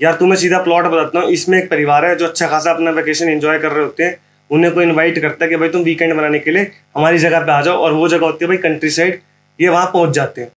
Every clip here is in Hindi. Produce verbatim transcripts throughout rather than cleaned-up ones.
यार तुम्हें सीधा प्लॉट बताता हूँ। इसमें एक परिवार है जो अच्छा खासा अपना वेकेशन एंजॉय कर रहे होते हैं। उन्हें कोई इनवाइट करता है कि भाई तुम वीकेंड मनाने के लिए हमारी जगह पे आ जाओ, और वो जगह होती है भाई कंट्री साइड। ये वहां पहुंच जाते हैं।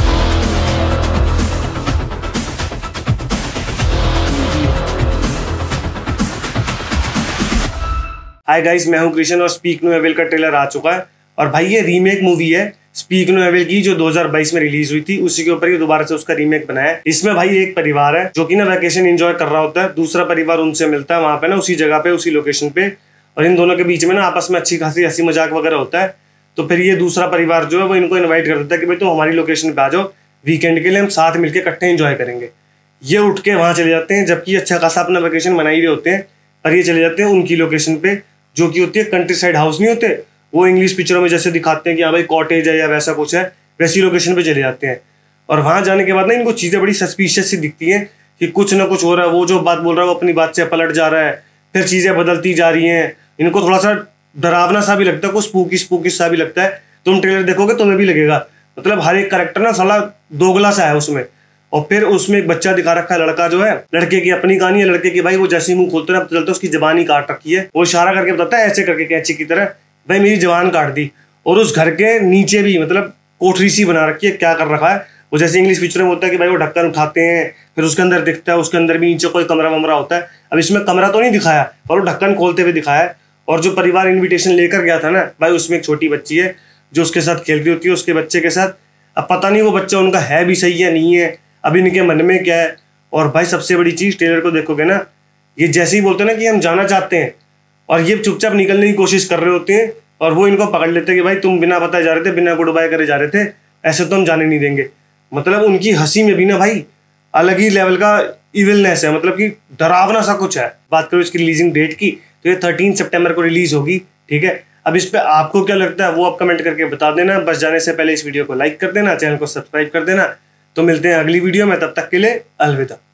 हाय गाइस, मैं हूं कृष्ण और स्पीक नो एविल का ट्रेलर आ चुका है। और भाई ये रीमेक मूवी है स्पीक नो एविल की, जो दो हज़ार बाईस में रिलीज हुई थी। उसी के ऊपर ही दोबारा से उसका रीमेक बनाया है। इसमें भाई एक परिवार है जो कि ना वैकेशन एंजॉय कर रहा होता है, दूसरा परिवार उनसे मिलता है वहां पे ना, उसी जगह पे, उसी लोकेशन पे। और इन दोनों के बीच में ना आपस में अच्छी खासी हंसी मजाक वगैरह होता है। तो फिर ये दूसरा परिवार जो है वो इनको इन्वाइट कर देता है कि भाई तुम हमारी लोकेशन पे आ जाओ, वीकेंड के लिए हम साथ मिलकर इकट्ठे एंजॉय करेंगे। ये उठ के वहां चले जाते हैं, जबकि अच्छा खासा अपना वेकेशन मना ही रहे होते हैं। और ये चले जाते हैं उनकी लोकेशन पे, जो कि होती है कंट्री साइड हाउस। नहीं होते वो इंग्लिश पिक्चरों में जैसे दिखाते हैं कि हाँ भाई कॉटेज है या वैसा कुछ है, वैसी लोकेशन पे चले जाते हैं। और वहां जाने के बाद ना इनको चीजें बड़ी सस्पिशियस सी दिखती हैं कि कुछ ना कुछ हो रहा है। वो जो बात बोल रहा है वो अपनी बात से पलट जा रहा है, फिर चीजें बदलती जा रही हैं। इनको थोड़ा सा डरावना सा भी लगता है, कुछ स्पूकी स्पूकी सा भी लगता है। तुम ट्रेलर देखोगे तुम्हें भी लगेगा। मतलब हर एक कैरेक्टर ना साला दोगला सा है उसमें। और फिर उसमें एक बच्चा दिखा रखा है, लड़का जो है, लड़के की अपनी कहानी है। लड़के की भाई वो जैसे ही मुंह खोलते ना पता चलता है उसकी जबान ही काट रखी है। वो इशारा करके बताता है ऐसे करके कैंची की तरह, भाई मेरी जबान काट दी। और उस घर के नीचे भी मतलब कोठरी सी बना रखी है। क्या कर रखा है वो, जैसे इंग्लिश पिक्चर में होता है कि भाई वो ढक्कन उठाते हैं, फिर उसके अंदर दिखता है, उसके अंदर भी नीचे कोई कमरा वमरा होता है। अब इसमें कमरा तो नहीं दिखाया, और वो ढक्कन खोलते हुए दिखाया है। और जो परिवार इन्विटेशन लेकर गया था ना भाई, उसमें एक छोटी बच्ची है जो उसके साथ खेल रही होती है, उसके बच्चे के साथ। अब पता नहीं वो बच्चा उनका है भी सही है नहीं है, अभी इनके मन में क्या है। और भाई सबसे बड़ी चीज, ट्रेलर को देखोगे ना, ये जैसे ही बोलते हैं ना कि हम जाना चाहते हैं, और ये चुपचाप निकलने की कोशिश कर रहे होते हैं, और वो इनको पकड़ लेते हैं कि भाई तुम बिना बताए जा रहे थे, बिना गुड बाय करे जा रहे थे, ऐसे तो हम जाने नहीं देंगे। मतलब उनकी हंसी में भी ना भाई अलग ही लेवल का इविलनेस है, मतलब कि डरावना सा कुछ है। बात करो इसकी रिलीजिंग डेट की, तो ये थर्टीन सितंबर को रिलीज होगी। ठीक है, अब इस पे आपको क्या लगता है वो आप कमेंट करके बता देना। बस जाने से पहले इस वीडियो को लाइक कर देना, चैनल को सब्सक्राइब कर देना। तो मिलते हैं अगली वीडियो में, तब तक के लिए अलविदा।